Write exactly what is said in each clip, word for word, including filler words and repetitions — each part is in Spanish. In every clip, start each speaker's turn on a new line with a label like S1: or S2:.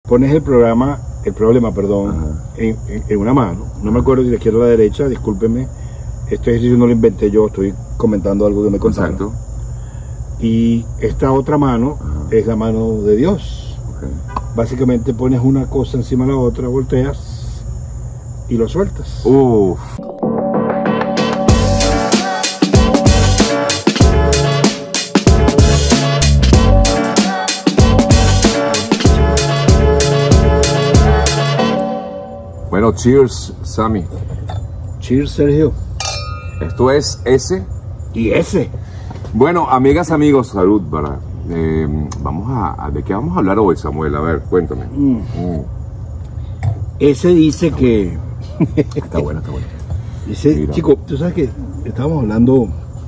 S1: pones el programa, el problema, perdón, en, en, en una mano. No me acuerdo si la izquierda o la derecha, discúlpeme. Este ejercicio no lo inventé yo, estoy comentando algo que me contaron. Exacto. Y esta otra mano Ajá. es la mano de Dios. Okay. Básicamente pones una cosa encima de la otra, volteas y lo sueltas.
S2: Uf. Bueno, cheers, Sammy.
S1: Cheers, Sergio.
S2: Esto es S
S1: y S.
S2: Bueno, amigas, amigos, salud, ¿verdad? Eh, vamos a, a, ¿de qué vamos a hablar hoy, Samuel? A ver, cuéntame. Mm. Mm.
S1: S dice que...
S2: Está bueno, está bueno.
S1: Dice, Mira. Chico, tú sabes que estábamos hablando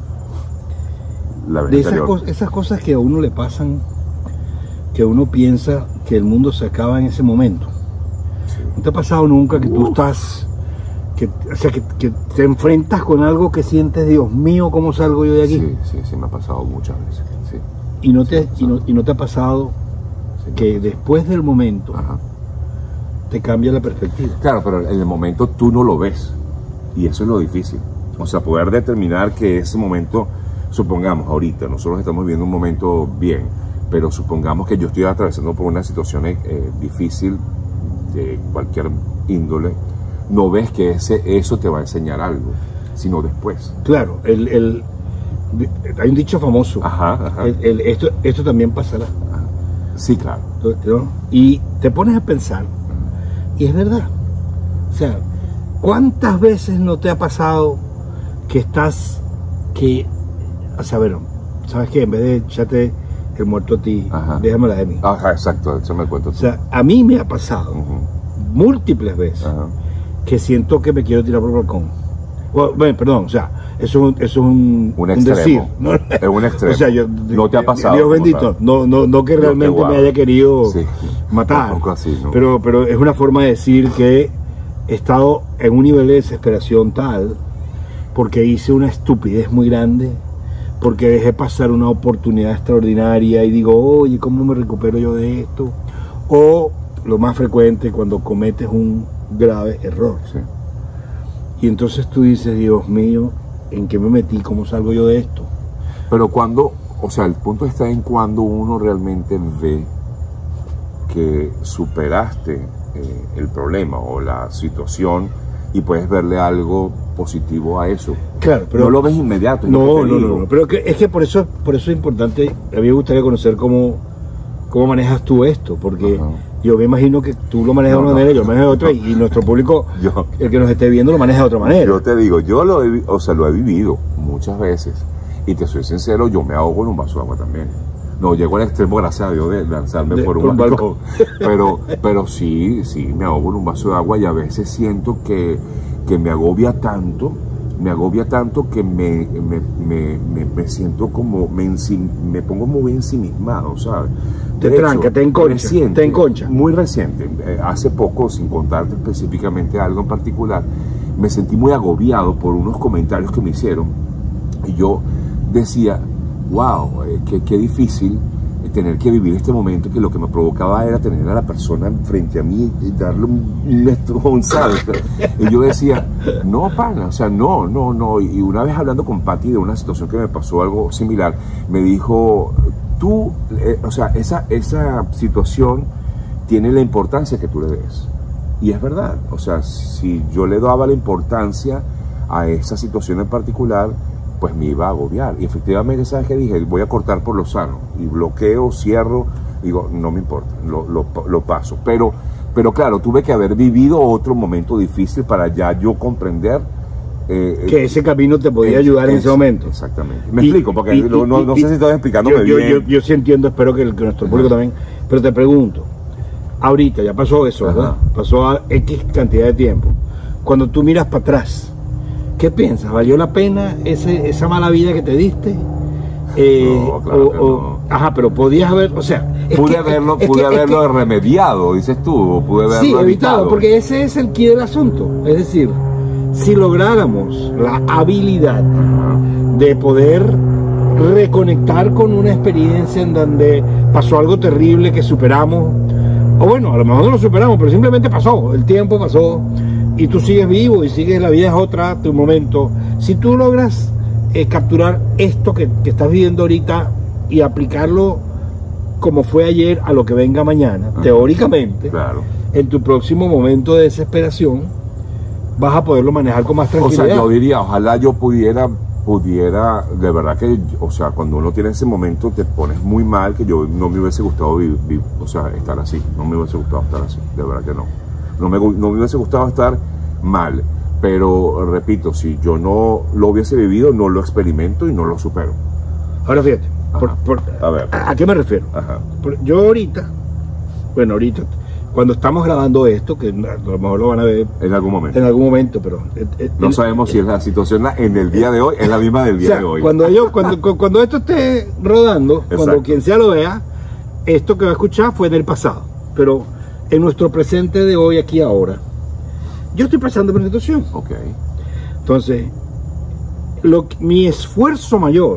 S2: La
S1: de esas, co esas cosas que a uno le pasan, que uno piensa que el mundo se acaba en ese momento. Sí. ¿No te ha pasado nunca que Uf. tú estás... Que, o sea, que, que te enfrentas con algo que sientes, Dios mío, ¿cómo salgo yo de aquí?
S2: Sí, sí, sí, me ha pasado muchas veces. Sí.
S1: Y, no te, sí, y, no, y no te ha pasado sí, que después del momento Ajá. te cambia la perspectiva.
S2: Claro, pero en el momento tú no lo ves. Y eso es lo difícil. O sea, poder determinar que ese momento, supongamos, ahorita, nosotros estamos viviendo un momento bien, pero supongamos que yo estoy atravesando por una situación eh, difícil de cualquier índole. No ves que ese, eso te va a enseñar algo, sino después.
S1: Claro, el, el, hay un dicho famoso,
S2: ajá, ajá.
S1: El, el, esto, esto también pasará.
S2: Ajá. Sí, claro.
S1: ¿No? Y te pones a pensar, y es verdad. O sea, ¿cuántas veces no te ha pasado que estás, que, o sea, bueno, ¿sabes qué? En vez de echarte el muerto a ti, ajá. déjamela de mí.
S2: Ajá, exacto, eso me cuento.
S1: O sea, a mí me ha pasado uh-huh. múltiples veces. Ajá. que siento que me quiero tirar por el balcón. Bueno, perdón, o sea, eso, eso es un,
S2: un, un decir, ¿no? Es un extremo.
S1: O sea, yo,
S2: no te ha pasado.
S1: Dios bendito, no, no, no que realmente no me haya querido sí. matar,
S2: así, ¿no?
S1: pero, pero es una forma de decir que he estado en un nivel de desesperación tal porque hice una estupidez muy grande, porque dejé pasar una oportunidad extraordinaria y digo, oye, ¿cómo me recupero yo de esto? O lo más frecuente, cuando cometes un grave error.
S2: Sí.
S1: Y entonces tú dices, Dios mío, ¿en qué me metí? ¿Cómo salgo yo de esto?
S2: Pero cuando, o sea, el punto está en cuando uno realmente ve que superaste eh, el problema o la situación y puedes verle algo positivo a eso.
S1: Claro, pero
S2: no lo ves inmediato.
S1: No, no, no, no, pero que, es que por eso, por eso es importante, a mí me gustaría conocer cómo, cómo manejas tú esto, porque Ajá. yo me imagino que tú lo manejas no, de una no, manera, yo lo manejo de otra, no. y nuestro público, yo, el que nos esté viendo, lo maneja de otra manera.
S2: Yo te digo, yo lo he, o sea, lo he vivido muchas veces, y te soy sincero, yo me ahogo en un vaso de agua también. No llego al extremo, gracias a Dios, de lanzarme de, por un, un balcón, pero, pero sí, sí, me ahogo en un vaso de agua y a veces siento que, que me agobia tanto, me agobia tanto que me, me, me, me, me siento como, me, ensim, me pongo muy ensimismado, ¿sabes?
S1: Te de tranca, hecho, te enconcha, reciente, te enconcha.
S2: Muy reciente, eh, hace poco, sin contarte específicamente algo en particular, me sentí muy agobiado por unos comentarios que me hicieron y yo decía, wow, eh, qué, qué difícil tener que vivir este momento, que lo que me provocaba era tener a la persona frente a mí y darle un, un estrujón, ¿sabes? Y yo decía, no, pana, o sea, no, no, no. Y una vez hablando con Patti de una situación que me pasó algo similar, me dijo, tú, eh, o sea, esa, esa situación tiene la importancia que tú le des. Y es verdad, o sea, si yo le daba la importancia a esa situación en particular, pues me iba a agobiar. Y efectivamente, ¿sabes qué dije? Voy a cortar por lo sano. Y bloqueo, cierro, digo, no me importa, lo, lo, lo paso. Pero, pero claro, tuve que haber vivido otro momento difícil para ya yo comprender
S1: eh, que ese camino te podía es, ayudar en es, ese momento.
S2: Exactamente. Me y, explico, porque y, no, no, no y, sé si estoy explicándome
S1: yo,
S2: bien.
S1: Yo, yo, yo sí entiendo, espero que, el, que nuestro público también. Pero te pregunto, ahorita ya pasó eso, ¿verdad? Ajá. Pasó a X cantidad de tiempo. Cuando tú miras para atrás, ¿qué piensas? ¿Valió la pena ese, esa mala vida que te diste? Eh,
S2: no, claro
S1: o,
S2: que
S1: o,
S2: no.
S1: Ajá, pero podías haber, o sea...
S2: Pude
S1: que,
S2: haberlo,
S1: es
S2: pude
S1: que,
S2: haberlo
S1: es que,
S2: remediado, dices tú, o pude haberlo
S1: sí, evitado.
S2: evitado.
S1: Porque ese es el quid del asunto. Es decir, si lográramos la habilidad de poder reconectar con una experiencia en donde pasó algo terrible que superamos, O bueno, a lo mejor no lo superamos, pero simplemente pasó, el tiempo pasó y tú sigues vivo y sigues, la vida es otra, tu momento. Si tú logras eh, capturar esto que, que estás viviendo ahorita y aplicarlo como fue ayer a lo que venga mañana, uh-huh. teóricamente,
S2: claro.
S1: en tu próximo momento de desesperación vas a poderlo manejar con más tranquilidad.
S2: O sea, yo diría, ojalá yo pudiera, pudiera, de verdad que, o sea, cuando uno tiene ese momento te pones muy mal, que yo no me hubiese gustado vivir, vivir, o sea, estar así, no me hubiese gustado estar así, de verdad que no. No me, no me hubiese gustado estar mal, pero repito, si yo no lo hubiese vivido, no lo experimento y no lo supero.
S1: Ahora fíjate, por, por,
S2: a, ver.
S1: ¿a, ¿a qué me refiero?
S2: Ajá.
S1: Por, yo ahorita, bueno, ahorita, cuando estamos grabando esto, que a lo mejor lo van a ver
S2: en algún momento,
S1: en algún momento, pero eh, eh,
S2: no
S1: el,
S2: sabemos eh, si es la situación en el día de hoy, es la misma del día
S1: o sea,
S2: de hoy.
S1: Cuando yo, cuando, cuando esto esté rodando, exacto. Cuando quien sea lo vea, esto que va a escuchar fue del pasado, pero en nuestro presente de hoy, aquí ahora, yo estoy pasando por una situación.
S2: Okay.
S1: Entonces, lo, mi esfuerzo mayor,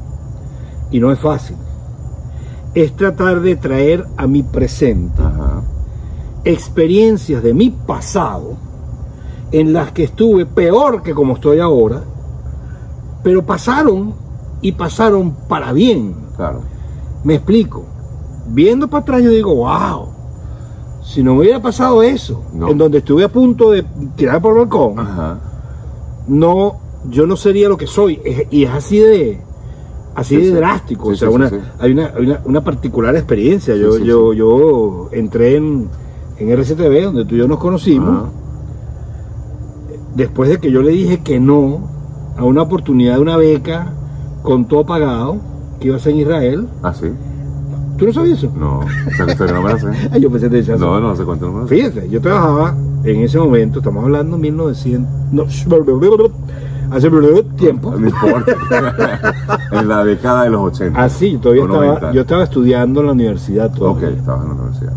S1: y no es fácil, es tratar de traer a mi presente
S2: Ajá.
S1: experiencias de mi pasado en las que estuve peor que como estoy ahora, pero pasaron y pasaron para bien.
S2: Claro.
S1: Me explico. Viendo para atrás yo digo, wow, si no me hubiera pasado eso, no. En donde estuve a punto de tirar por el balcón,
S2: Ajá.
S1: no, yo no sería lo que soy. Y es así de así sí, de sí. drástico. Sí, o sea, sí, una, sí, sí. hay, una, hay una, una particular experiencia. Yo, sí, sí, yo, sí. yo entré en, en R C T V, donde tú y yo nos conocimos, Ajá. después de que yo le dije que no a una oportunidad de una beca con todo pagado, que iba a ser en Israel.
S2: Ah, sí.
S1: ¿Tú no sabías eso?
S2: No, esa historia no me la sé.
S1: Yo pensé que te decías.
S2: No, no sé cuánto no me la sé.
S1: Fíjate, yo trabajaba en ese momento, estamos hablando de mil novecientos, no, hace tiempo.
S2: No importa. En la década de los ochenta.
S1: Ah, sí, todavía estaba, yo estaba estudiando en la universidad todavía.
S2: Ok, estabas en la universidad.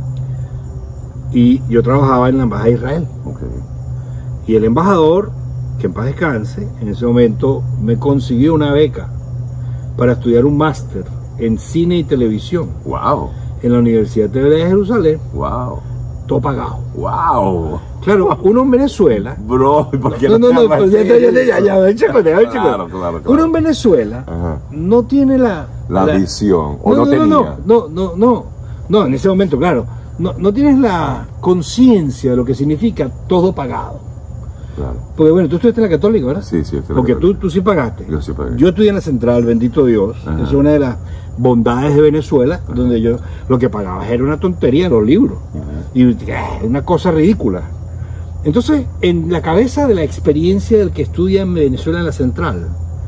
S1: Y yo trabajaba en la embajada de Israel.
S2: Ok.
S1: Y el embajador, que en paz descanse, en ese momento me consiguió una beca para estudiar un máster en cine y televisión.
S2: Wow.
S1: En la Universidad de Jerusalén.
S2: Wow.
S1: Todo pagado.
S2: Wow.
S1: Claro, uno en Venezuela.
S2: Bro, ¿por qué
S1: no? No, no,
S2: no,
S1: pues ya, ya, ya, ya, ya, chico, ya, chico.
S2: Claro, claro, claro.
S1: Uno en Venezuela
S2: Ajá.
S1: no tiene la...
S2: La, la visión, o
S1: no,
S2: no,
S1: no
S2: tenía.
S1: No, no, no, no, no, en ese momento, claro. No, no tienes la conciencia de lo que significa todo pagado.
S2: Claro.
S1: Porque bueno, tú estudiaste en la Católica, ¿verdad?
S2: Sí, sí.
S1: Porque tú, tú sí pagaste.
S2: Yo sí pagué.
S1: Yo estudié en la Central, bendito Dios. Ajá. Esa es una de las bondades de Venezuela, Ajá. donde yo lo que pagaba era una tontería, los libros. Ajá. Y eh, una cosa ridícula. Entonces, en la cabeza de la experiencia del que estudia en Venezuela en la Central,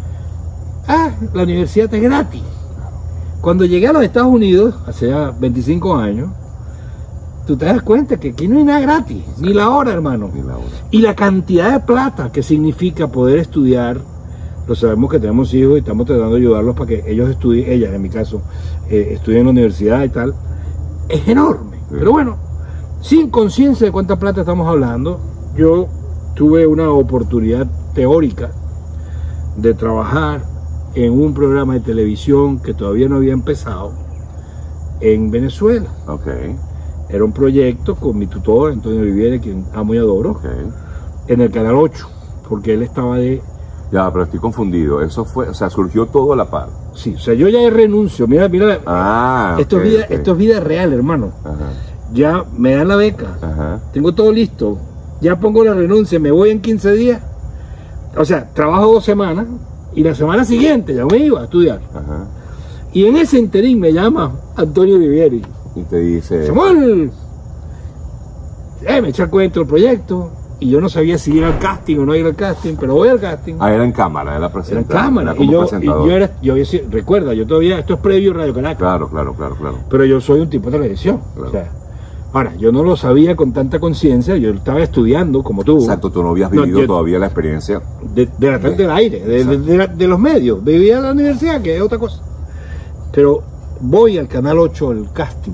S1: ah, la universidad es gratis. Cuando llegué a los Estados Unidos, hace ya veinticinco años, tú te das cuenta que aquí no hay nada gratis, ni la hora, hermano.
S2: Ni la hora.
S1: Y la cantidad de plata que significa poder estudiar, lo sabemos que tenemos hijos y estamos tratando de ayudarlos para que ellos estudien, ellas en mi caso, eh, estudien en la universidad y tal, es enorme. Sí. Pero bueno, sin conciencia de cuánta plata estamos hablando, yo tuve una oportunidad teórica de trabajar en un programa de televisión que todavía no había empezado en Venezuela.
S2: Okay.
S1: Era un proyecto con mi tutor, Antonio Viviere, quien amo y adoro,
S2: okay.
S1: en el Canal ocho, porque él estaba de...
S2: Ya, pero estoy confundido, eso fue, o sea, surgió todo a la par.
S1: Sí, o sea, yo ya renuncio, mira, mira,
S2: ah,
S1: esto, okay, es vida, okay. esto es vida real, hermano.
S2: Ajá.
S1: Ya me dan la beca,
S2: Ajá.
S1: tengo todo listo, ya pongo la renuncia, me voy en quince días, o sea, trabajo dos semanas, y la semana siguiente ya me iba a estudiar.
S2: Ajá.
S1: Y en ese interín me llama Antonio Vivieri.
S2: Y te dice...
S1: Samuel, eh, me echa el cuento del proyecto, y yo no sabía si ir al casting o no ir al casting, pero voy al casting.
S2: Ah, era en cámara, era presentador.
S1: Era en cámara,
S2: era
S1: y, yo, y yo era, yo había sido, recuerda, yo todavía, esto es previo Radio Caracas.
S2: Claro, claro, claro, claro.
S1: Pero yo soy un tipo de televisión, claro. O sea, ahora, yo no lo sabía con tanta conciencia, yo estaba estudiando como tú.
S2: Exacto, tú no habías vivido no, yo, todavía la experiencia.
S1: De, de la de, del aire, de, de, de, de los medios, vivía en la universidad, que es otra cosa. Pero voy al Canal ocho, el casting.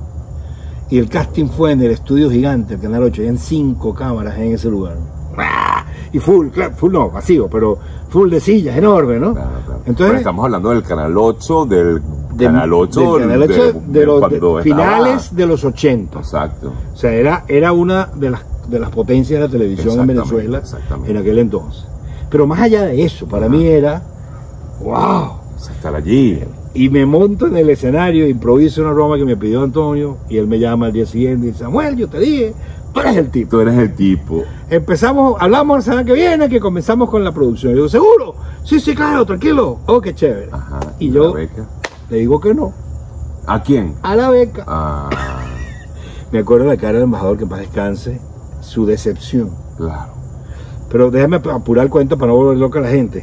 S1: Y el casting fue en el estudio gigante, el Canal ocho, y en cinco cámaras en ese lugar. Y full, claro, full no, vacío, pero full de sillas, enorme, ¿no?
S2: Claro, claro.
S1: Entonces,
S2: pero estamos hablando del Canal ocho, del
S1: de,
S2: Canal ocho,
S1: del Canal ocho
S2: de,
S1: de,
S2: de
S1: los
S2: cuando
S1: de, finales
S2: estaba...
S1: de los ochenta.
S2: Exacto.
S1: O sea, era, era una de las, de las potencias de la televisión en Venezuela en aquel entonces. Pero más allá de eso, para Ajá. mí era, wow.
S2: Estar allí.
S1: Y me monto en el escenario, improviso una broma que me pidió Antonio, y él me llama al día siguiente y dice, Samuel, yo te dije, tú eres el tipo.
S2: Tú eres el tipo.
S1: Empezamos, hablamos la semana que viene, que comenzamos con la producción. Y yo, ¿seguro? Sí, sí, claro, tranquilo. Oh, qué chévere.
S2: Ajá.
S1: Y,
S2: ¿Y
S1: yo
S2: beca?
S1: Le digo que no.
S2: ¿A quién?
S1: A la beca.
S2: Ah.
S1: Me acuerdo la cara del embajador, que en paz descanse, su decepción.
S2: Claro.
S1: Pero déjame apurar el cuento para no volver loca a la gente.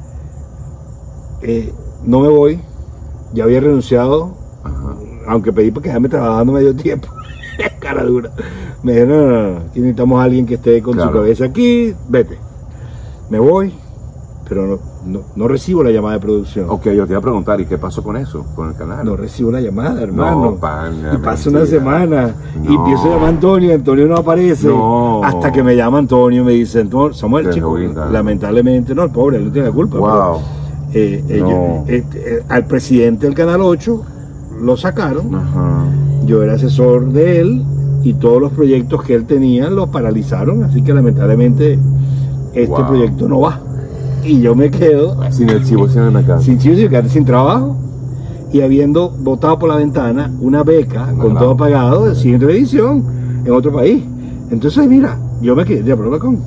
S1: Eh, no me voy, ya había renunciado, Ajá. aunque pedí para quedarme trabajando medio tiempo. Cara dura. Me dijeron, no, no, no, aquí necesitamos a alguien que esté con claro. su cabeza aquí, vete. Me voy, pero no, no, no recibo la llamada de producción.
S2: Ok, yo te iba a preguntar, ¿y qué pasó con eso, con el canal?
S1: No recibo la llamada, hermano.
S2: No, pana,
S1: y pasa una semana,
S2: no.
S1: y empiezo a llamar a Antonio, Antonio no aparece.
S2: No.
S1: Hasta que me llama Antonio y me dice, Samuel, chico, lamentablemente, no, el pobre, él no tiene la culpa.
S2: Wow.
S1: Pero, Eh, eh,
S2: no.
S1: yo, eh, eh, al presidente del Canal ocho lo sacaron.
S2: Ajá.
S1: Yo era asesor de él y todos los proyectos que él tenía lo paralizaron, así que lamentablemente este wow. proyecto no va y yo me quedo
S2: sin el chivo, sin la casa,
S1: sin chivo, sin, sin trabajo y habiendo botado por la ventana una beca no, con no. todo pagado de cine y televisión en otro país. Entonces mira, yo me quedé de prueba con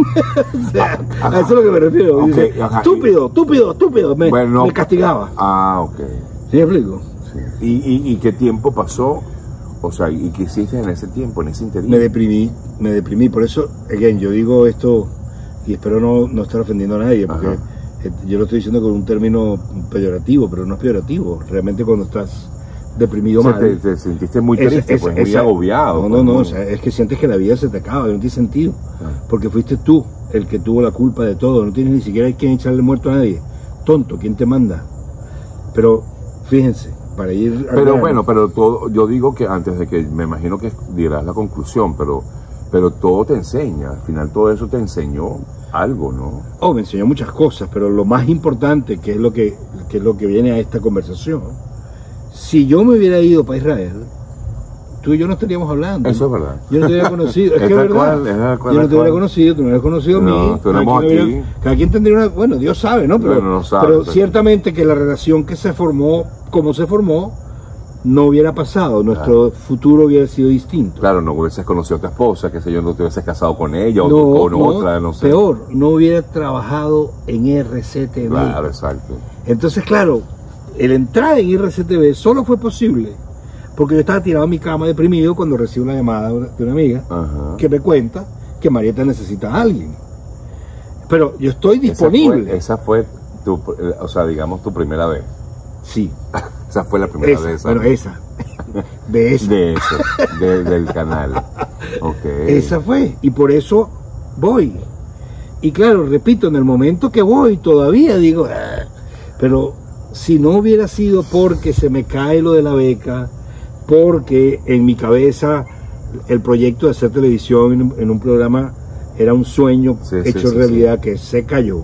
S1: o sea, a eso es lo que me refiero. Okay, dice, estúpido, estúpido, estúpido, me, bueno, me castigaba.
S2: Ah, ok.
S1: ¿Sí me explico?
S2: Sí. ¿Y, y, ¿Y qué tiempo pasó? O sea, ¿y qué hiciste en ese tiempo, en ese interín?
S1: Me deprimí, me deprimí. Por eso, again, yo digo esto y espero no, no estar ofendiendo a nadie, porque Ajá. yo lo estoy diciendo con un término peyorativo, pero no es peyorativo. Realmente cuando estás deprimido,
S2: o sea,
S1: mal,
S2: te, te sentiste muy triste, es, es, pues, muy
S1: esa,
S2: agobiado.
S1: No,
S2: pues,
S1: no, no, o sea, es que sientes que la vida se te acaba, no tiene sentido. Ah. Porque fuiste tú el que tuvo la culpa de todo, no tienes ni siquiera quien echarle muerto a nadie. Tonto, ¿quién te manda? Pero fíjense, para ir...
S2: Pero grano, bueno, pero todo, yo digo que antes de que, me imagino que dirás la conclusión, pero, pero todo te enseña, al final todo eso te enseñó algo, ¿no?
S1: Oh, me enseñó muchas cosas, pero lo más importante, que es lo que, que, es lo que viene a esta conversación, si yo me hubiera ido para Israel, tú y yo no estaríamos hablando.
S2: Eso es verdad.
S1: Yo no te hubiera conocido. Es, es que es verdad.
S2: Cual, es cual,
S1: yo no te hubiera conocido, tú no hubieras conocido
S2: no,
S1: a mí.
S2: Tenemos aquí.
S1: Hubiera, cada quien tendría una... Bueno, Dios sabe, ¿no? Pero,
S2: bueno, no sabe,
S1: pero
S2: pero
S1: ciertamente que la relación que se formó, como se formó, no hubiera pasado. Nuestro claro. futuro hubiera sido distinto.
S2: Claro, no hubieses conocido a tu esposa, que sé yo, no te hubieses casado con ella o
S1: no,
S2: con
S1: no,
S2: otra, no sé.
S1: Peor, no hubiera trabajado en R C T V.
S2: Claro, exacto.
S1: Entonces, claro, el entrar en R C T V solo fue posible porque yo estaba tirado en mi cama deprimido cuando recibo una llamada de una amiga Ajá. que me cuenta que Marieta necesita a alguien. Pero yo estoy disponible.
S2: Esa fue, esa fue tu, o sea, digamos, tu primera vez.
S1: Sí.
S2: Esa fue la primera
S1: esa,
S2: vez.
S1: Bueno, esa. De esa.
S2: De eso, de, del canal. Okay.
S1: Esa fue. Y por eso voy. Y claro, repito, en el momento que voy todavía digo, ah, pero si no hubiera sido porque se me cae lo de la beca, porque en mi cabeza el proyecto de hacer televisión en, en un programa era un sueño sí, hecho sí, realidad sí. que se cayó.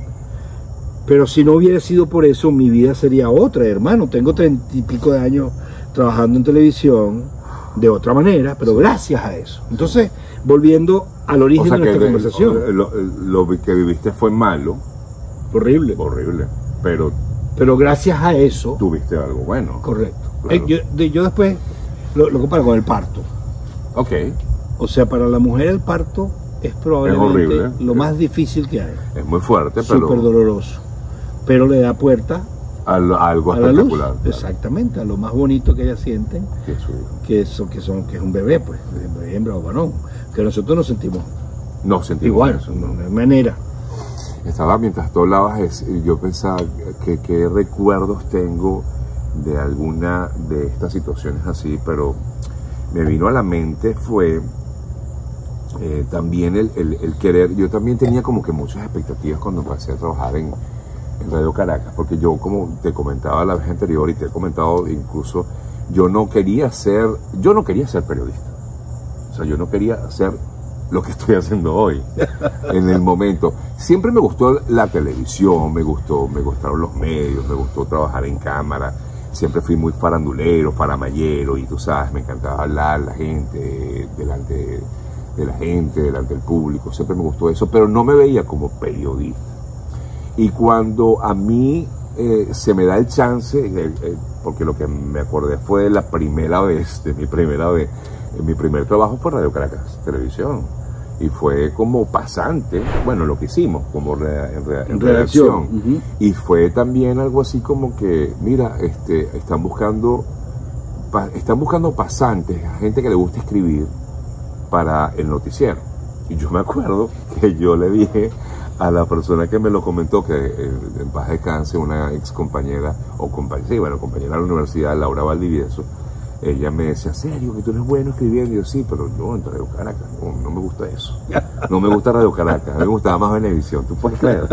S1: Pero si no hubiera sido por eso, mi vida sería otra, hermano. Tengo treinta y pico de años trabajando en televisión de otra manera, pero gracias a eso. Entonces, volviendo al origen o sea, de nuestra
S2: que,
S1: conversación.
S2: Lo, lo que viviste fue malo.
S1: Horrible.
S2: Horrible. Pero,
S1: pero gracias a eso...
S2: Tuviste algo bueno.
S1: Correcto.
S2: Claro.
S1: Eh, yo, de, yo después lo, lo comparo con el parto.
S2: Ok.
S1: O sea, para la mujer el parto es probablemente
S2: es
S1: lo más difícil que hay.
S2: Es muy fuerte, pero...
S1: Súper doloroso. Pero le da puerta
S2: a, lo, a algo
S1: a
S2: espectacular.
S1: Claro. Exactamente, a lo más bonito que ellas sienten,
S2: que,
S1: que, eso, que, son, que es un bebé, pues, hembra o varón, que nosotros nos sentimos,
S2: nos sentimos
S1: igual,
S2: eso,
S1: ¿no? De manera.
S2: Estaba, mientras tú hablabas, es, yo pensaba que qué recuerdos tengo de alguna de estas situaciones así, pero me vino a la mente fue eh, también el, el, el querer, yo también tenía como que muchas expectativas cuando empecé a trabajar en en Radio Caracas, porque yo, como te comentaba la vez anterior y te he comentado incluso, yo no quería ser, yo no quería ser periodista, o sea, yo no quería ser lo que estoy haciendo hoy, en el momento. Siempre me gustó la televisión, me gustó, me gustaron los medios, me gustó trabajar en cámara, siempre fui muy farandulero, faramallero, y tú sabes, me encantaba hablar la gente, delante de, de la gente, delante del público, siempre me gustó eso, pero no me veía como periodista. Y cuando a mí eh, se me da el chance, eh, eh, porque lo que me acordé fue de la primera vez, de mi primera vez, eh, mi primer trabajo fue Radio Caracas, televisión. Y fue como pasante, bueno, lo que hicimos, como re, en, re, en redacción. Uh-huh. Y fue también algo así como que, mira, este, están buscando, pa, están buscando pasantes, gente que le gusta escribir para el noticiero. Y yo me acuerdo que yo le dije a la persona que me lo comentó, que eh, en paz descanse, una ex compañera, o compañera, sí, bueno, compañera de la universidad, Laura Valdivieso, ella me decía, ¿serio? Que tú eres bueno escribiendo. Y yo, sí, pero yo en Radio Caracas, no, no me gusta eso. No me gusta Radio Caracas, a mí me gustaba más Venevisión, ¿tú puedes creer?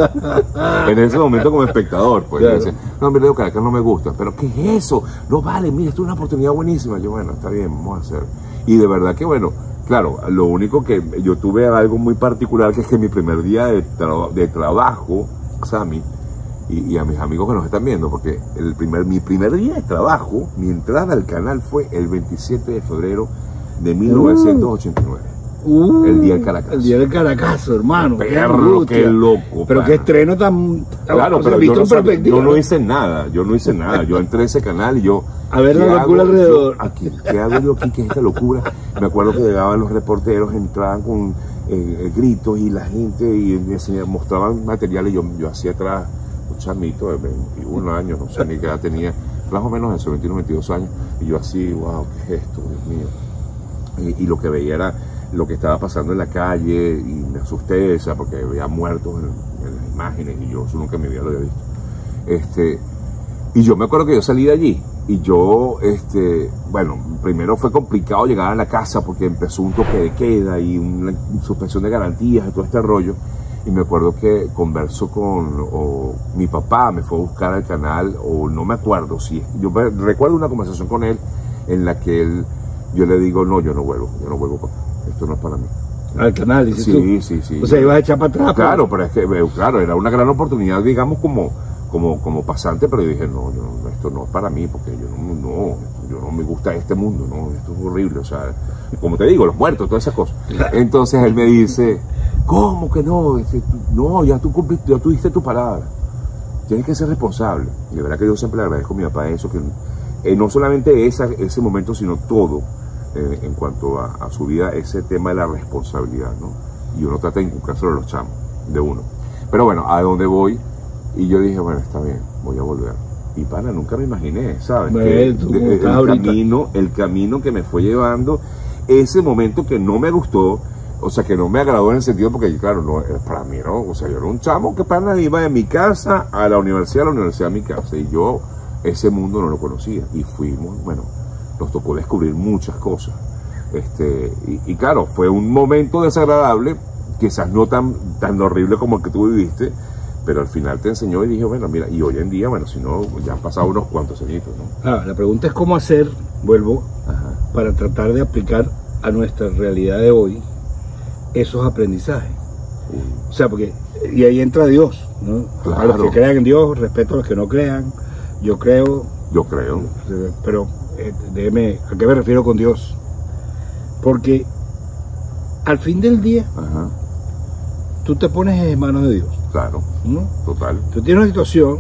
S2: En ese momento como espectador, pues, claro. Yo decía, no, Radio Caracas no me gusta. ¿Pero qué es eso? No vale, mira, esto es una oportunidad buenísima. Yo, bueno, está bien, vamos a hacer. Y de verdad que, bueno, claro, lo único que yo tuve algo muy particular, que es que mi primer día de, tra de trabajo, Sammy, Y, y a mis amigos que nos están viendo, porque el primer, mi primer día de trabajo, mi entrada al canal fue el veintisiete de febrero de mil novecientos ochenta y nueve. Uh, el día del Caracazo.
S1: El día del Caracazo, hermano.
S2: Perro, qué, qué loco.
S1: Pero qué estreno tan...
S2: Claro, o sea, pero yo no, sabía, yo no hice nada, yo no hice nada. Yo entré a ese canal y yo...
S1: A ver la locura alrededor.
S2: Yo, aquí, ¿qué hago yo aquí? ¿Qué es esta locura? Me acuerdo que llegaban los reporteros, entraban con eh, gritos y la gente y me enseñaban, mostraban materiales y yo, yo hacía atrás... un chamito de veintiún años, no sé ni qué edad tenía, más o menos eso, veintiuno, veintidós años, y yo así, wow, ¿qué es esto? Dios mío. Y, y lo que veía era lo que estaba pasando en la calle, y me asusté, o sea, porque veía muertos en, en las imágenes, y yo eso nunca en mi vida lo había visto. Este, y yo me acuerdo que yo salí de allí, y yo, este, bueno, primero fue complicado llegar a la casa, porque empezó un toque de queda, y una suspensión de garantías, y todo este rollo. Y me acuerdo que conversó con, o mi papá me fue a buscar al canal, o no me acuerdo, si yo me, recuerdo una conversación con él en la que él, yo le digo, no, yo no vuelvo, yo no vuelvo, papá, esto no es para mí.
S1: Al canal, dices
S2: sí,
S1: tú.
S2: Sí, sí, sí.
S1: O sea, ibas a echar para atrás.
S2: Claro, pero es que, claro, era una gran oportunidad, digamos, como, como, como pasante, pero yo dije, no, yo, esto no es para mí, porque yo no, no, yo no me gusta este mundo, no, esto es horrible, o sea, como te digo, los muertos, todas esas cosas. Entonces él me dice, ¿cómo que no? No, ya tú cumpliste, ya tú diste tu palabra. Tienes que ser responsable. Y de verdad que yo siempre le agradezco a mi papá eso, que eh, no solamente esa, ese momento, sino todo, eh, en cuanto a, a su vida, ese tema de la responsabilidad, ¿no? Y uno trata de inculcárselo a los chamos, de uno. Pero bueno, a donde voy, y yo dije, bueno, está bien, voy a volver. Y pana, nunca me imaginé, ¿sabes?
S1: Bueno,
S2: que,
S1: tú,
S2: de, el, camino, el camino que me fue llevando, ese momento que no me gustó, o sea, que no me agradó en el sentido, porque claro, no, para mí no, o sea, yo era un chamo que pana iba de mi casa a la universidad, a la universidad a mi casa, y yo ese mundo no lo conocía, y fuimos, bueno, nos tocó descubrir muchas cosas, este, y, y claro, fue un momento desagradable, quizás no tan, tan horrible como el que tú viviste, pero al final te enseñó y dije, bueno, mira, y hoy en día, bueno, si no, ya han pasado unos cuantos añitos, ¿no?
S1: Ah, la pregunta es cómo hacer, vuelvo, Ajá. para tratar de aplicar a nuestra realidad de hoy esos aprendizajes. Uh. O sea, porque, y ahí entra Dios, ¿no? Claro. A los que crean en Dios, respeto a los que no crean, yo creo.
S2: Yo creo.
S1: Pero, eh, déjeme, ¿a qué me refiero con Dios? Porque al fin del día,
S2: Ajá.
S1: tú te pones en manos de Dios.
S2: Claro, ¿no? Total.
S1: Tú tienes una situación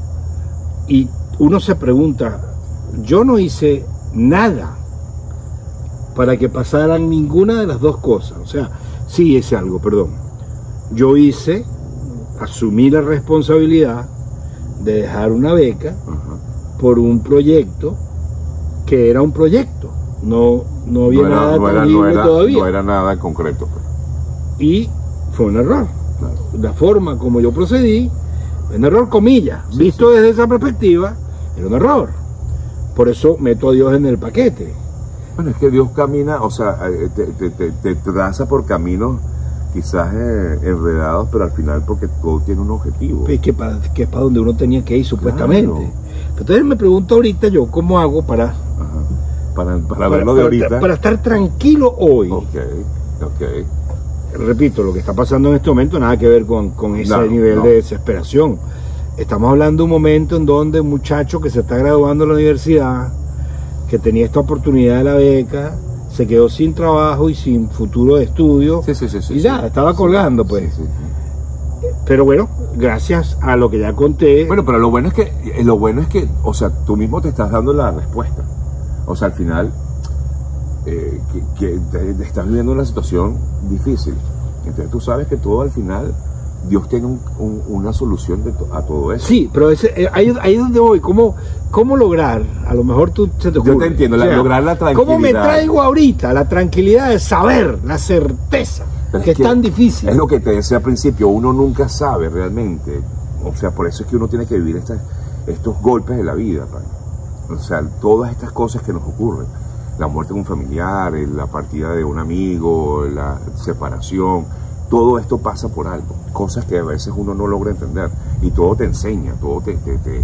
S1: y uno se pregunta, yo no hice nada para que pasaran ninguna de las dos cosas. O sea, sí hice algo, perdón. Yo hice, asumí la responsabilidad de dejar una beca uh-huh. por un proyecto que era un proyecto. No, no había no era, nada
S2: no era, no era, todavía. No era nada en concreto. Pues.
S1: Y fue un error. Claro. La forma como yo procedí, un error, comillas, sí, visto sí. desde esa perspectiva, era un error. Por eso meto a Dios en el paquete.
S2: Bueno, es que Dios camina, o sea, te, te, te, te traza por caminos quizás eh, enredados, pero al final porque todo tiene un objetivo.
S1: Es que para, que es para donde uno tenía que ir, supuestamente. Claro. Entonces me pregunto ahorita yo, ¿cómo hago para, Ajá.
S2: para, para, para
S1: para,
S2: verlo de ahorita?
S1: Para, para estar tranquilo hoy.
S2: Ok, ok.
S1: Repito, lo que está pasando en este momento nada que ver con, con ese
S2: no,
S1: nivel
S2: no.
S1: de desesperación. estamos hablando de un momento en donde un muchacho que se está graduando de la universidad, que tenía esta oportunidad de la beca, se quedó sin trabajo y sin futuro de estudio,
S2: sí, sí, sí, sí,
S1: y ya,
S2: sí,
S1: estaba colgando, pues.
S2: Sí, sí, sí.
S1: Pero bueno, gracias a lo que ya conté.
S2: Bueno, pero lo bueno es que, lo bueno es que, o sea, tú mismo te estás dando la respuesta. O sea, al final, eh, que, que te, te estás viviendo una situación difícil. Entonces tú sabes que todo al final, Dios tiene un, un, una solución de to, a todo eso.
S1: Sí, pero ese, eh, ahí, ahí es donde voy. ¿Cómo, cómo lograr? A lo mejor tú se te ocurre.
S2: Yo te entiendo, la,
S1: o sea,
S2: lograr la tranquilidad.
S1: ¿Cómo me traigo ahorita la tranquilidad de saber, la certeza, que es, que es tan difícil?
S2: Es lo que te decía al principio, uno nunca sabe realmente. O sea, por eso es que uno tiene que vivir estas, estos golpes de la vida. ¿no? O sea, todas estas cosas que nos ocurren. La muerte de un familiar, la partida de un amigo, la separación. Todo esto pasa por algo, cosas que a veces uno no logra entender y todo te enseña, todo te, te, te,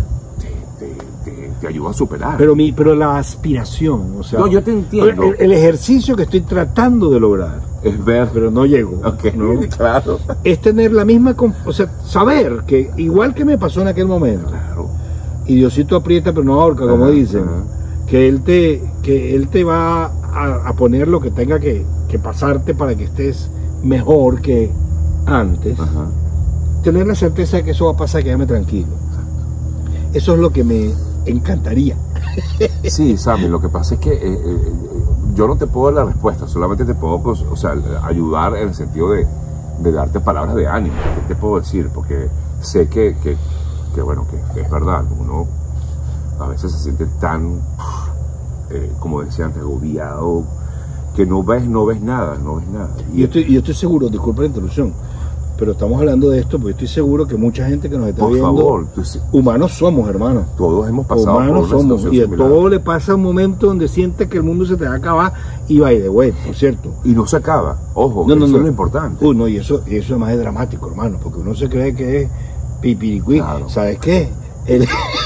S2: te, te, te ayuda a superar.
S1: Pero, mi, pero la aspiración, o sea,
S2: no, yo te entiendo.
S1: El, el ejercicio que estoy tratando de lograr
S2: es ver,
S1: pero no llego.
S2: Okay,
S1: ¿no?
S2: Claro.
S1: Es tener la misma, o sea, saber que igual que me pasó en aquel momento,
S2: claro.
S1: Y Diosito aprieta pero no ahorca, como ajá, dicen, ajá. que él te, que él te va a, a poner lo que tenga que, que pasarte para que estés mejor que antes, ajá. Tener la certeza de que eso va a pasar, quedarme tranquilo. Exacto. Eso es lo que me encantaría.
S2: Sí, Sammy, lo que pasa es que eh, eh, yo no te puedo dar la respuesta, solamente te puedo, o sea, ayudar en el sentido de, de darte palabras de ánimo. ¿Qué te puedo decir? Porque sé que, que, que bueno, que es verdad, uno a veces se siente tan, eh, como decía antes, agobiado, que no ves, no ves nada, no ves nada.
S1: Y yo estoy, yo estoy seguro, disculpa la interrupción, pero estamos hablando de esto porque estoy seguro que mucha gente que nos está
S2: por
S1: viendo,
S2: favor, tú,
S1: humanos somos, hermano.
S2: Todos hemos pasado
S1: humanos
S2: por una
S1: somos, y a
S2: similar.
S1: todo le pasa un momento donde sientes que el mundo se te va a acabar y va y de güey, por cierto.
S2: Y no se acaba, ojo,
S1: no, no,
S2: eso
S1: no.
S2: es lo importante.
S1: Uy, no, y eso, y eso es más dramático, hermano, porque uno se cree que es pipiricuí. Claro. ¿Sabes qué? El,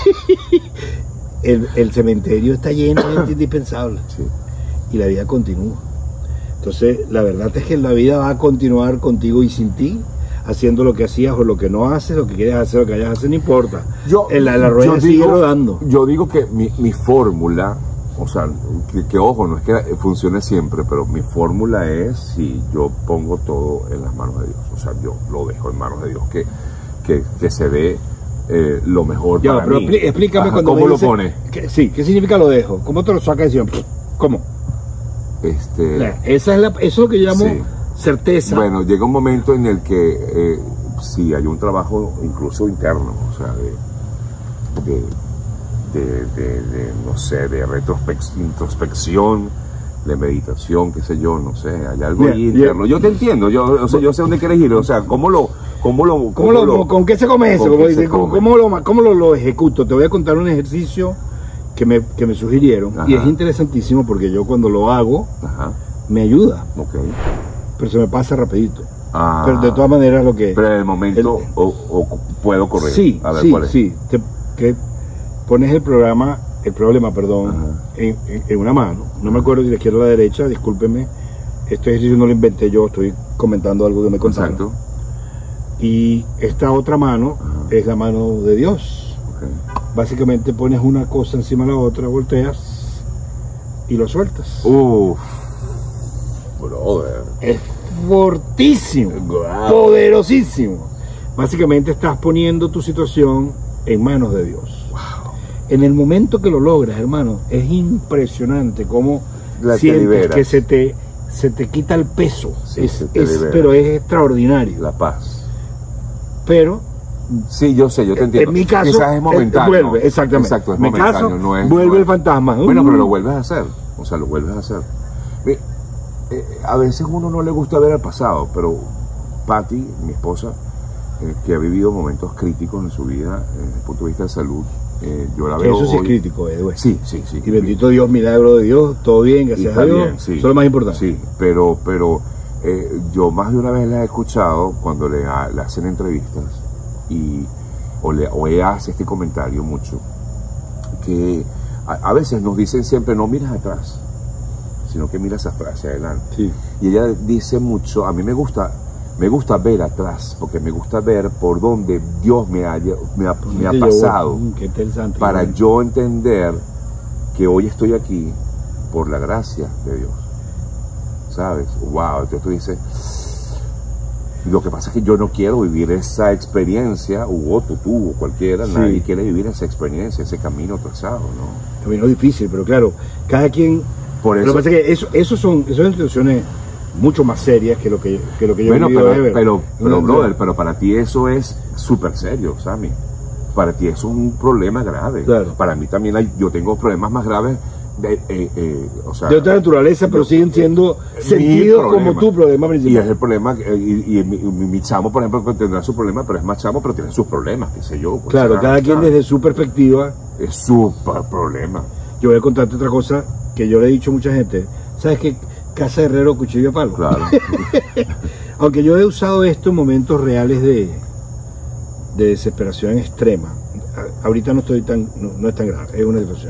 S1: el, el cementerio está lleno de gente indispensable, sí. Y la vida continúa. Entonces, la verdad es que la vida va a continuar contigo y sin ti, haciendo lo que hacías o lo que no haces, lo que quieres hacer, lo que hayas hacer, no importa.
S2: Yo,
S1: la, la rueda
S2: yo
S1: sigue
S2: digo,
S1: rodando.
S2: Yo digo que mi, mi fórmula, o sea, que, que ojo, no es que funcione siempre, pero mi fórmula es si yo pongo todo en las manos de Dios. O sea, yo lo dejo en manos de Dios, que, que, que se dé eh, lo mejor ya, para
S1: pero
S2: mí.
S1: Explícame. Ajá, cuando
S2: ¿cómo
S1: me
S2: lo
S1: dice,
S2: pone?
S1: Que, sí, ¿qué significa lo dejo? ¿Cómo te lo sacas y dices, ¿cómo?
S2: Este,
S1: Esa es la, eso es lo que yo llamo sí. certeza.
S2: Bueno, llega un momento en el que eh, si hay un trabajo incluso interno, o sea, de, de, de, de, de no sé, de introspección, de meditación, qué sé yo, no sé, hay algo yeah, ahí interno. Yeah. Yo te entiendo, yo, o sea, yo sé dónde quieres ir, o sea, cómo lo, cómo lo, cómo
S1: ¿Cómo lo,
S2: lo
S1: ¿con qué se come eso? Como dice, ¿cómo, cómo, lo, ¿Cómo lo, lo ejecuto? Te voy a contar un ejercicio que me, que me sugirieron. Ajá. Y es interesantísimo porque yo cuando lo hago, ajá, me ayuda.
S2: Okay.
S1: Pero se me pasa rapidito.
S2: Ah,
S1: pero de todas maneras lo que...
S2: Pero en el momento el, o, o puedo correr.
S1: Sí,
S2: a ver,
S1: sí,
S2: ¿cuál es?
S1: sí. Te, que pones el programa, el problema, perdón, en, en, en una mano. No me acuerdo si la izquierda o la derecha, discúlpeme. Este ejercicio no lo inventé yo, estoy comentando algo que me contaron.
S2: Exacto.
S1: Y esta otra mano ajá, es la mano de Dios.
S2: Okay.
S1: Básicamente pones una cosa encima de la otra, volteas y lo sueltas.
S2: Uff, brother.
S1: Es fortísimo, wow, poderosísimo. Básicamente estás poniendo tu situación en manos de Dios.
S2: Wow.
S1: En el momento que lo logras, hermano, es impresionante cómo
S2: la
S1: sientes que se te, se te quita el peso.
S2: Sí,
S1: es, es, pero es extraordinario.
S2: La paz.
S1: Pero
S2: sí, yo sé, yo te entiendo.
S1: En mi caso,
S2: quizás es momentáneo.
S1: Vuelve, exactamente.
S2: Exacto, es
S1: en mi caso,
S2: no es,
S1: vuelve
S2: no es,
S1: el fantasma.
S2: Bueno, pero lo vuelves a hacer. O sea, lo vuelves a hacer. Eh, eh, a veces uno no le gusta ver el pasado, pero Patti, mi esposa, eh, que ha vivido momentos críticos en su vida, eh, desde el punto de vista de salud, eh, yo la veo.
S1: Eso sí
S2: hoy,
S1: es crítico, Edwin.
S2: Sí, sí, sí.
S1: Y bendito Dios, milagro de Dios, todo bien, gracias a Dios. Bien, sí. Eso es lo más importante.
S2: Sí, pero, pero eh, yo más de una vez la he escuchado cuando le, le hacen entrevistas y. O, le, o ella hace este comentario mucho, que a, a veces nos dicen siempre no miras atrás, sino que miras hacia adelante.
S1: Sí.
S2: Y ella dice mucho, a mí me gusta me gusta ver atrás, porque me gusta ver por dónde Dios me, haya, me, ha, me ha pasado,
S1: qué interesante,
S2: para yo entender que hoy estoy aquí por la gracia de Dios, ¿sabes? Wow, entonces tú dices, lo que pasa es que yo no quiero vivir esa experiencia, u otro, tú, o cualquiera, sí. Nadie quiere vivir esa experiencia, ese camino trazado, ¿no?
S1: Camino difícil, pero claro, cada quien...
S2: Por eso,
S1: lo que pasa es que eso, eso son, eso son situaciones mucho más serias que lo que, que, lo que yo
S2: bueno,
S1: he vivido
S2: pero,
S1: de ver.
S2: Pero, pero,
S1: no,
S2: brother, pero para ti eso es súper serio, Sammy. Para ti eso es un problema grave.
S1: Claro.
S2: Para mí también hay, yo tengo problemas más graves de, eh, eh, o sea,
S1: de otra naturaleza, pero siguen siendo eh, sentidos como tu problema principal.
S2: Y es el problema, eh, y, y mi, mi, mi chamo, por ejemplo, tendrá su problema, pero es más chamo, pero tiene sus problemas, qué sé yo.
S1: Claro, sea, cada quien desde su perspectiva.
S2: Es su problema.
S1: Yo voy a contarte otra cosa que yo le he dicho a mucha gente. ¿Sabes qué? Casa de herrero, cuchillo de palo.
S2: Claro.
S1: Aunque yo he usado esto en momentos reales de, de desesperación extrema. Ahorita no estoy tan, no, no es tan grave, es una situación.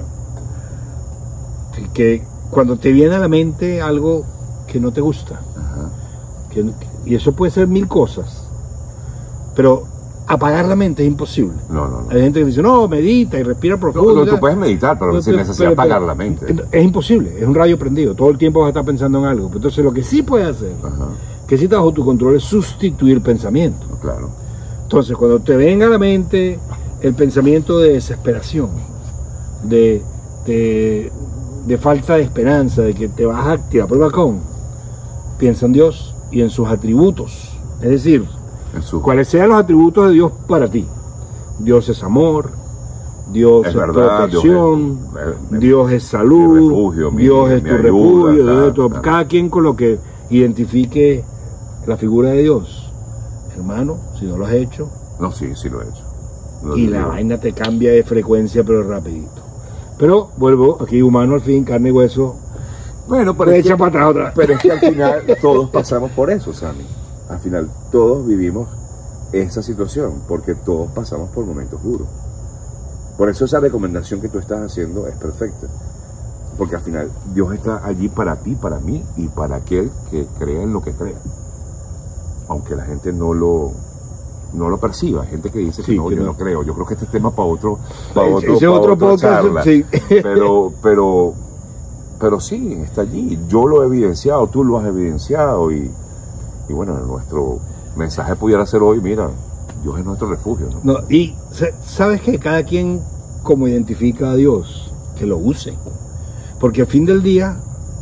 S1: Que cuando te viene a la mente algo que no te gusta,
S2: Ajá.
S1: Que, y eso puede ser mil cosas, pero apagar la mente es imposible.
S2: No, no, no.
S1: Hay gente que dice, no, medita y respira profundo.
S2: No, no, tú puedes meditar, pero no, sin necesidad de apagar la mente.
S1: Es imposible, es un rayo prendido. Todo el tiempo vas a estar pensando en algo. Entonces lo que sí puedes hacer, Ajá. que sí está bajo tu control, es sustituir pensamiento.
S2: Claro.
S1: Entonces cuando te venga a la mente el pensamiento de desesperación, de, de, de falta de esperanza, de que te vas a tirar por el balcón, piensa en Dios y en sus atributos. Es decir,
S2: Su...
S1: cuáles sean los atributos de Dios para ti. Dios es amor, Dios es, es verdad, protección, Dios es, Dios es salud,
S2: refugio, mi,
S1: Dios es
S2: mi
S1: tu
S2: ayuda,
S1: refugio,
S2: claro,
S1: Dios es tu...
S2: claro.
S1: Cada quien con lo que identifique la figura de Dios. Hermano, si no lo has hecho,
S2: no, sí, sí lo he hecho. No,
S1: y
S2: no,
S1: la
S2: no.
S1: vaina te cambia de frecuencia, pero rapidito. Pero vuelvo, aquí humano al fin, carne y hueso.
S2: Bueno, pero
S1: te
S2: es
S1: echa
S2: que,
S1: para atrás otra.
S2: Pero es que al final todos pasamos por eso, Sammy. Al final todos vivimos esa situación, porque todos pasamos por momentos duros. Por eso esa recomendación que tú estás haciendo es perfecta. Porque al final Dios está allí para ti, para mí y para aquel que crea en lo que crea. Aunque la gente no lo, no lo perciba. Hay gente que dice que
S1: sí,
S2: no,
S1: que
S2: yo
S1: no.
S2: no creo. Yo creo que este tema para otro, para otro,
S1: ese
S2: para
S1: otro
S2: otra
S1: podcast,
S2: charla.
S1: Sí.
S2: Pero, pero, pero sí, está allí. Yo lo he evidenciado, tú lo has evidenciado y, y bueno, nuestro mensaje pudiera ser hoy, mira, Dios es nuestro refugio, ¿no?
S1: No, y sabes que cada quien como identifica a Dios, que lo use. Porque al fin del día,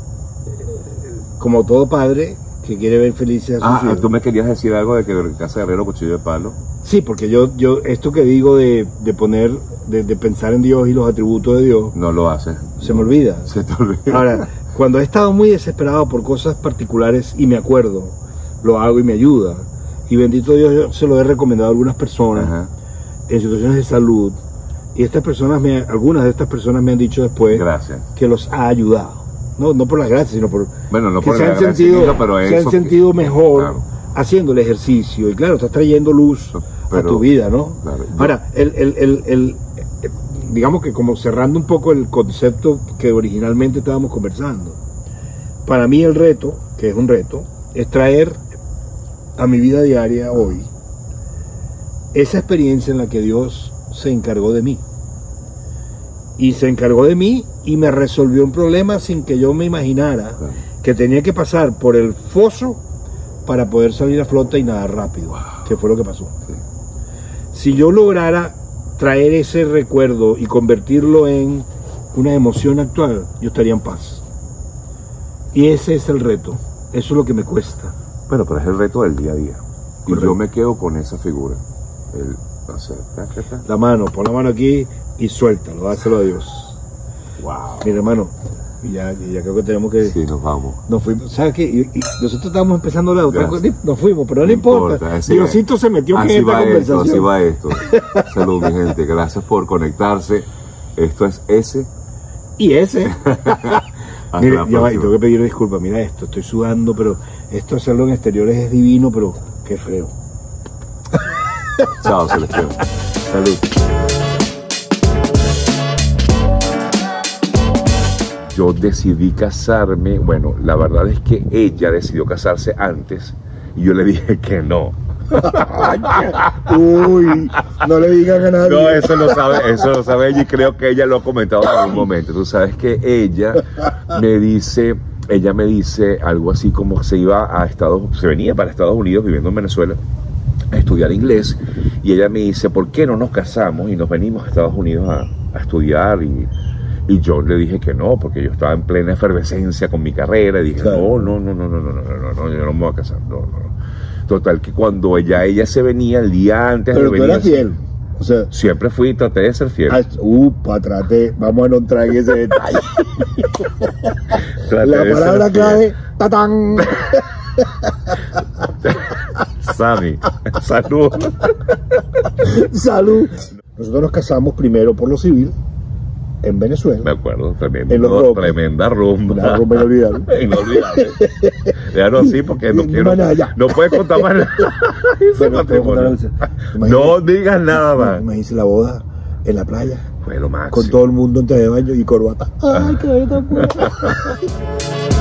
S1: como todo padre que quiere ver felices a sus
S2: Ah,
S1: hijos.
S2: tú me querías decir algo de que Casa de Herrero, cuchillo de palo.
S1: Sí, porque yo, yo esto que digo de, de poner, de, de pensar en Dios y los atributos de Dios,
S2: no lo haces.
S1: Se me olvida.
S2: Se te olvida.
S1: Ahora, cuando he estado muy desesperado por cosas particulares y me acuerdo, lo hago y me ayuda. Y bendito Dios, yo se lo he recomendado a algunas personas Ajá. en situaciones de salud. Y estas personas, me, algunas de estas personas me han dicho después
S2: gracias.
S1: que los ha ayudado. No, no por las gracias, sino por
S2: bueno, no
S1: que
S2: por
S1: se,
S2: el
S1: han sentido,
S2: pero
S1: se han sentido que, mejor claro. haciendo el ejercicio. Y claro, estás trayendo luz pero, a tu vida, ¿no?
S2: Claro,
S1: Ahora, el, el, el, el, el, digamos que como cerrando un poco el concepto que originalmente estábamos conversando, para mí el reto, que es un reto, es traer a mi vida diaria hoy esa experiencia en la que Dios se encargó de mí. Y se encargó de mí y me resolvió un problema sin que yo me imaginara claro. que tenía que pasar por el foso para poder salir a flote y nadar rápido, wow. que fue lo que pasó. Sí. Si yo lograra traer ese recuerdo y convertirlo en una emoción actual, yo estaría en paz. Y ese es el reto, eso es lo que me cuesta.
S2: Bueno, pero es el reto del día a día. Correcto. Y yo me quedo con esa figura. El, o sea,
S1: la mano, pon la mano aquí y suéltalo, dáselo a Dios.
S2: Wow.
S1: Mira, hermano, ya, ya creo que tenemos que...
S2: Sí, nos vamos.
S1: Nos fuimos, ¿sabes qué? Y, y nosotros estábamos empezando la otra cosa, nos fuimos, pero no, no importa. importa.
S2: Diosito
S1: se metió en esta conversación.
S2: Esto, así va esto. Salud, mi gente. Gracias por conectarse. Esto es ese.
S1: Y ese. Mire, ya va, y tengo que pedir disculpas. Mira esto, estoy sudando, pero esto hacerlo en exteriores es divino, pero qué feo.
S2: Chao, Celestial.
S1: Salud.
S2: Yo decidí casarme, bueno, la verdad es que ella decidió casarse antes Y yo le dije que no.
S1: Uy, no le digan a nadie.
S2: No, eso lo sabe, eso lo sabe ella y creo que ella lo ha comentado en algún momento. Tú sabes que ella me dice, ella me dice algo así como se iba a Estados, se venía para Estados Unidos viviendo en Venezuela a estudiar inglés, y ella me dice, ¿por qué no nos casamos y nos venimos a Estados Unidos a, a estudiar? Y, y yo le dije que no, porque yo estaba en plena efervescencia con mi carrera, y dije, claro. no, no, no, no, no, no, no, no, no, yo no me voy a casar, no, no, no. Total, que cuando ella, ella se venía el día antes
S1: pero
S2: de
S1: venir...
S2: Pero
S1: tú eras fiel. O sea,
S2: siempre fui y traté de ser fiel.
S1: Ah, upa, traté, vamos a no entrar en ese detalle. La palabra clave, tatán.
S2: Sammy, salud.
S1: Salud. Nosotros nos casamos primero por lo civil en Venezuela.
S2: Me acuerdo, tremendo,
S1: en los
S2: tremenda rumba.
S1: Una rumba inolvidable.
S2: Inolvidable. Ya no, sí, porque no quiero.
S1: No, ya.
S2: No puedes contar más nada.
S1: Bueno,
S2: no digas nada más.
S1: Me hice la boda en la playa.
S2: Fue lo máximo.
S1: Con todo el mundo en traje de baño y corbata. Ay, qué bonito.